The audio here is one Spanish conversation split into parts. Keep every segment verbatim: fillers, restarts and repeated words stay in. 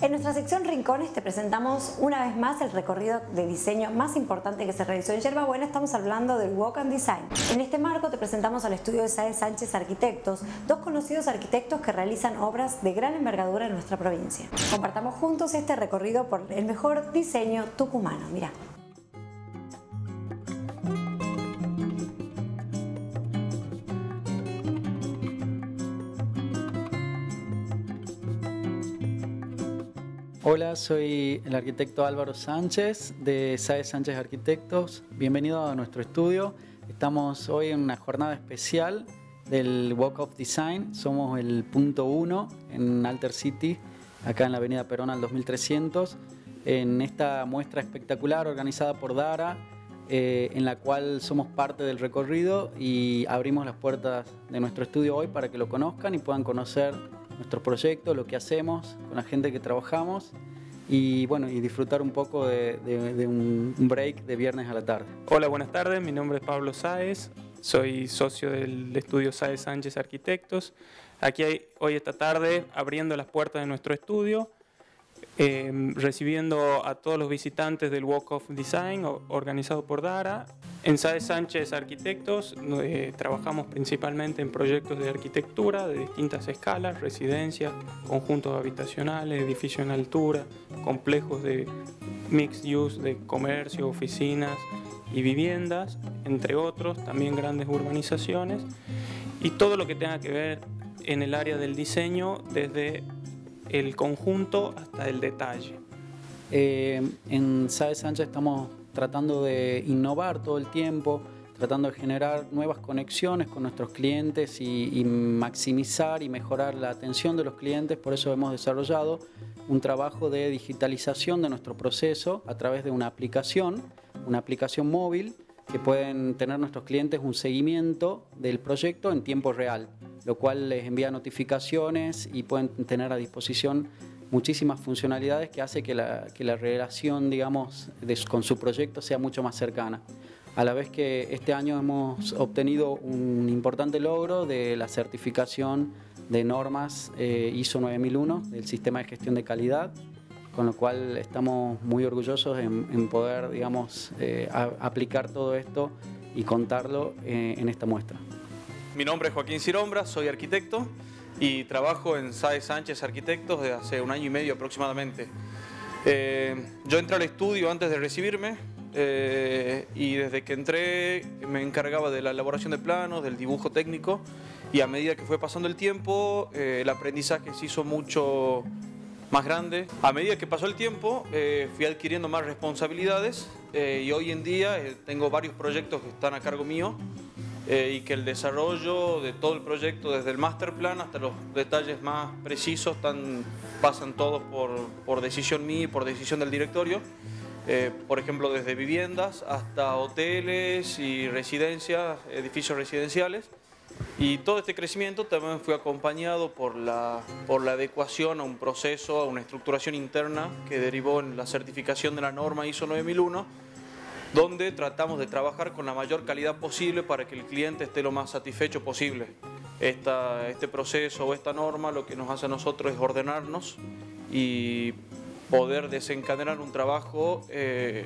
En nuestra sección Rincones te presentamos una vez más el recorrido de diseño más importante que se realizó en Yerba Buena. Estamos hablando del Walk and Design. En este marco te presentamos al estudio de Sáez Sánchez Arquitectos, dos conocidos arquitectos que realizan obras de gran envergadura en nuestra provincia. Compartamos juntos este recorrido por el mejor diseño tucumano. Mirá. Hola, soy el arquitecto Álvaro Sánchez de Sáez Sánchez Arquitectos. Bienvenido a nuestro estudio. Estamos hoy en una jornada especial del Walk of Design. Somos el punto uno en Alter City, acá en la avenida Perón al dos mil trescientos, en esta muestra espectacular organizada por Dara, eh, en la cual somos parte del recorrido y abrimos las puertas de nuestro estudio hoy para que lo conozcan y puedan conocer nuestro proyecto, lo que hacemos, con la gente que trabajamos y bueno, y disfrutar un poco de, de, de un break de viernes a la tarde. Hola, buenas tardes, mi nombre es Pablo Sáez, soy socio del estudio Sáez Sánchez Arquitectos. Aquí hay, hoy esta tarde abriendo las puertas de nuestro estudio, eh, recibiendo a todos los visitantes del Walk of Design organizado por Dara. En Sáez Sánchez Arquitectos eh, trabajamos principalmente en proyectos de arquitectura de distintas escalas, residencias, conjuntos habitacionales, edificios en altura, complejos de mixed use de comercio, oficinas y viviendas, entre otros, también grandes urbanizaciones y todo lo que tenga que ver en el área del diseño desde el conjunto hasta el detalle. Eh, en Sáez Sánchez estamos tratando de innovar todo el tiempo, tratando de generar nuevas conexiones con nuestros clientes y, y maximizar y mejorar la atención de los clientes. Por eso hemos desarrollado un trabajo de digitalización de nuestro proceso a través de una aplicación, una aplicación móvil que pueden tener nuestros clientes un seguimiento del proyecto en tiempo real, lo cual les envía notificaciones y pueden tener a disposición muchísimas funcionalidades que hace que la, que la relación, digamos, de, con su proyecto sea mucho más cercana. A la vez que este año hemos obtenido un importante logro de la certificación de normas eh, I S O nueve mil uno del Sistema de Gestión de Calidad, con lo cual estamos muy orgullosos en, en poder, digamos, eh, a, aplicar todo esto y contarlo eh, en esta muestra. Mi nombre es Joaquín Cirombra, soy arquitecto y trabajo en Sáez Sánchez Arquitectos desde hace un año y medio aproximadamente. Eh, yo entré al estudio antes de recibirme eh, y desde que entré me encargaba de la elaboración de planos, del dibujo técnico, y a medida que fue pasando el tiempo eh, el aprendizaje se hizo mucho más grande. A medida que pasó el tiempo eh, fui adquiriendo más responsabilidades eh, y hoy en día eh, tengo varios proyectos que están a cargo mío. Eh, y que el desarrollo de todo el proyecto, desde el master plan hasta los detalles más precisos, están, pasan todos por, por decisión mía y por decisión del directorio. Eh, por ejemplo, desde viviendas hasta hoteles y residencias, edificios residenciales. Y todo este crecimiento también fue acompañado por la, por la adecuación a un proceso, a una estructuración interna que derivó en la certificación de la norma I S O nueve mil uno, donde tratamos de trabajar con la mayor calidad posible para que el cliente esté lo más satisfecho posible. Esta, este proceso o esta norma lo que nos hace a nosotros es ordenarnos y poder desencadenar un trabajo eh,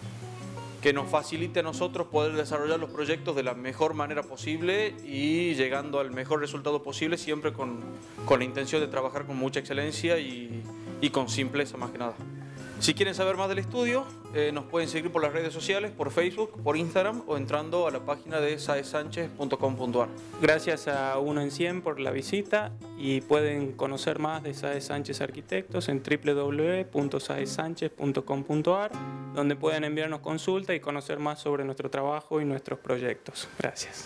que nos facilite a nosotros poder desarrollar los proyectos de la mejor manera posible y llegando al mejor resultado posible, siempre con, con la intención de trabajar con mucha excelencia y, y con simpleza más que nada. Si quieren saber más del estudio, eh, nos pueden seguir por las redes sociales, por Facebook, por Instagram o entrando a la página de saez sánchez punto com punto a r. Gracias a Uno en cien por la visita y pueden conocer más de Sáez Sánchez Arquitectos en w w w punto saez sánchez punto com punto a r, donde pueden enviarnos consulta y conocer más sobre nuestro trabajo y nuestros proyectos. Gracias.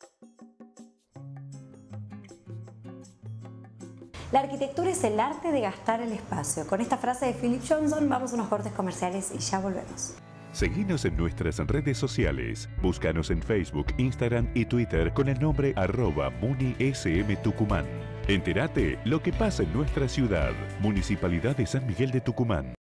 La arquitectura es el arte de gastar el espacio. Con esta frase de Philip Johnson vamos a unos cortes comerciales y ya volvemos. Seguinos en nuestras redes sociales. Búscanos en Facebook, Instagram y Twitter con el nombre arroba MuniSM Tucumán. Entérate lo que pasa en nuestra ciudad. Municipalidad de San Miguel de Tucumán.